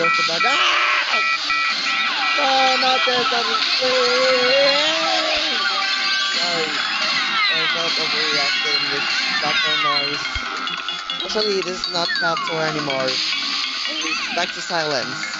goes the bug. Ah! No, not this. Sorry, I felt overreacting with background noise. Actually, this is not Plant Tour anymore. It's back to silence.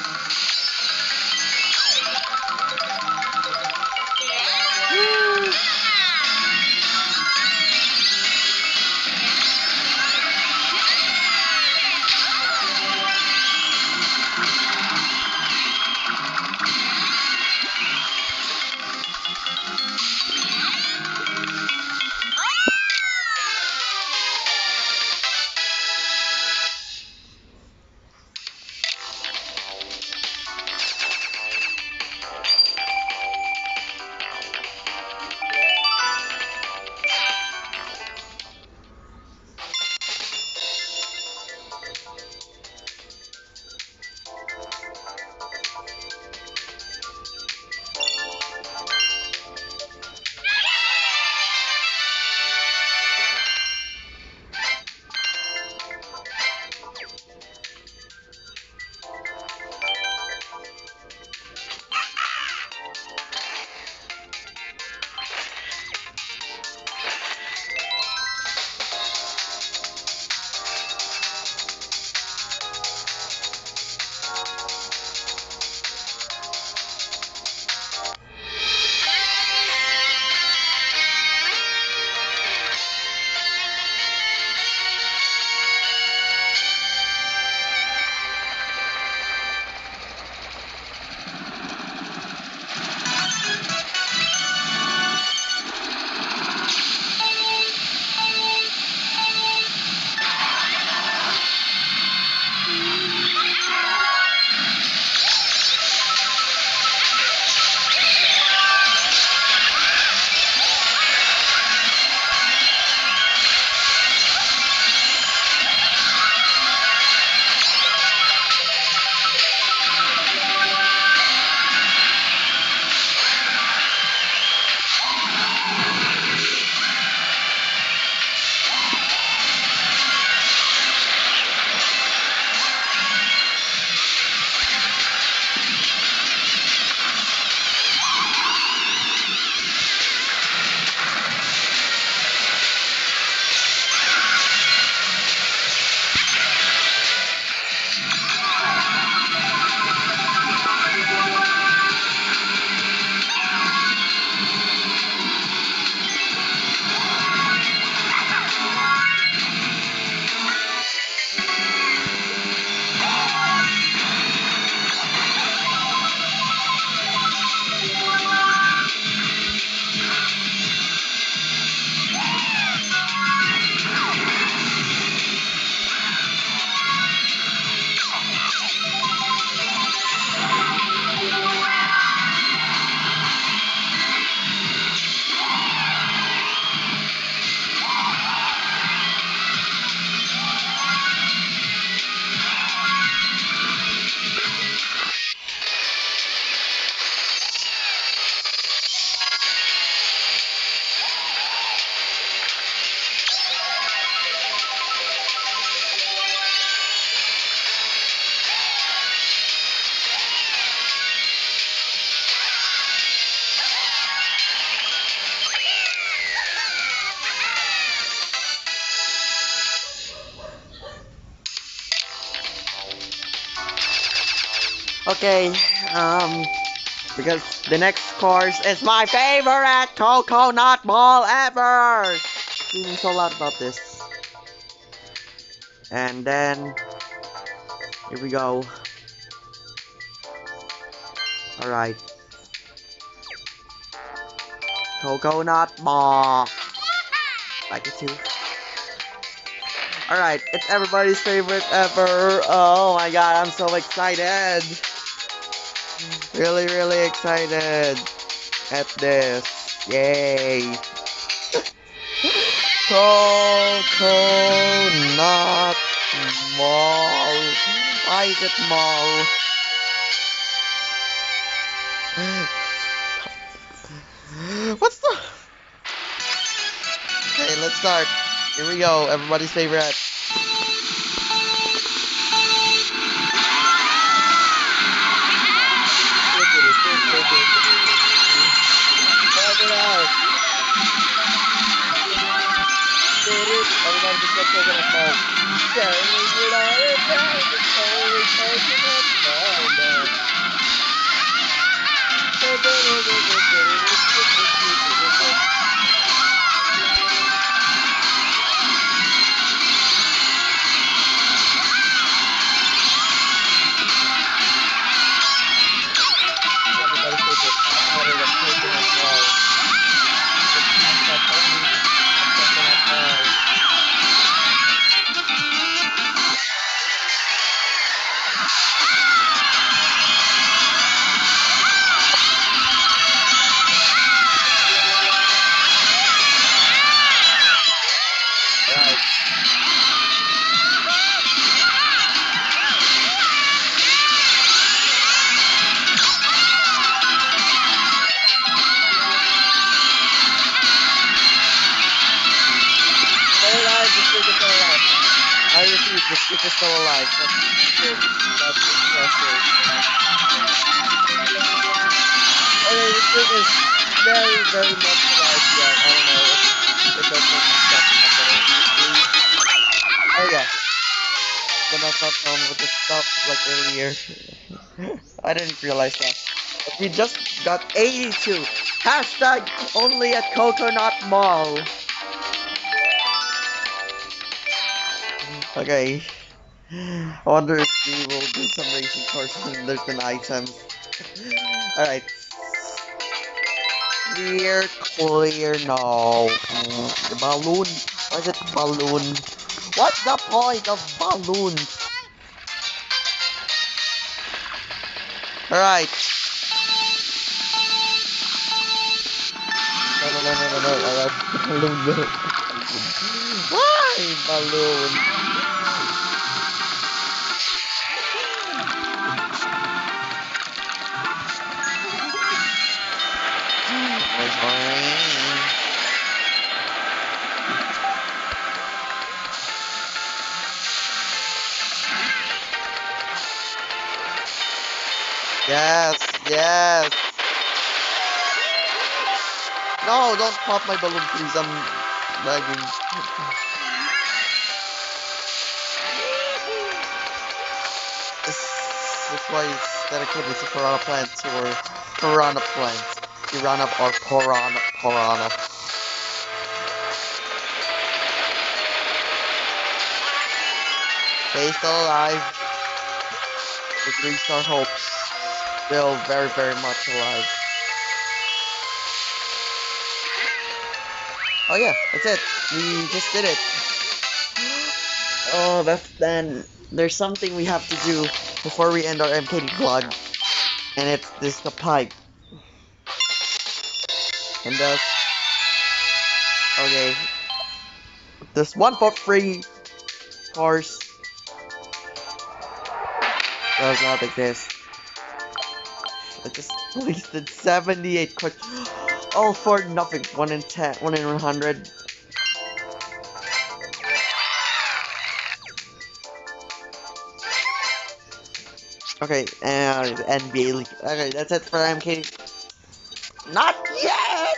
Okay, because the next course is my favorite coconut ball ever! Screaming so loud about this. And then, here we go. Alright. Coconut ball. Like it too. Alright, it's everybody's favorite ever. Oh my god, I'm so excited. Really, really excited at this. Yay. Coconut mall. Why is it mall? What's the... Okay, let's start. Here we go, everybody's favorite. love this one coconut mall. Sharing with all your friends, it's totally coconut mall. Everybody's favorite powder of coconut mall. It's not only coconut mall. Right. Stay alive, the streak is still alive. I repeat, the streak is still alive. That's impressive. Okay, the streak is very, very much alive yet. I don't know if it doesn't stop number. Oh yeah, the not on with the stuff like earlier. I didn't realize that. But we just got 82. Hashtag only at Coconut Mall. Okay. I wonder if we will do some racing cars when there's been items. Alright. Clear, clear, no. The balloon. Why is it balloon? What's the point of balloons? Alright. No. Alright. Balloon, no. Why balloon? Yes. No, don't pop my balloon, please. I'm lagging. That's why it's dedicated to Piranha Plant Tour. Piranha Plant. Piranha or Piranha. Stay still alive. The 3-star hopes. Still very, very much alive. Oh yeah, that's it. We just did it. Oh, then there's something we have to do before we end our MKD vlog. And it's this the pipe. And okay. This 1 for free course does not exist. I just wasted 78 coins. All for nothing. 1 in 10, 1 in 100. Okay, and NBA League. Okay, that's it for MK. Not yet!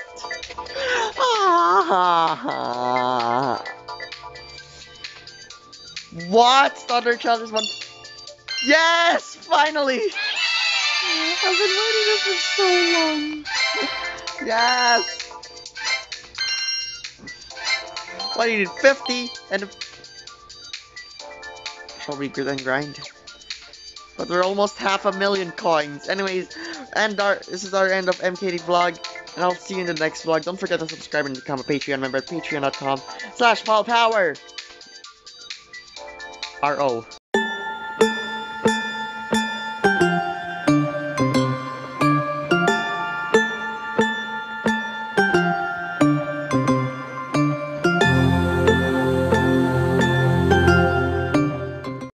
What? Thunder Challenge 1. Yes! Finally! I've been waiting this for so long. Yes! What, you need 50 and shall we then grind? But we're almost 500,000 coins. Anyways, this is our end of MKD vlog, and I'll see you in the next vlog. Don't forget to subscribe and become a Patreon member at patreon.com/PaulPower. RO.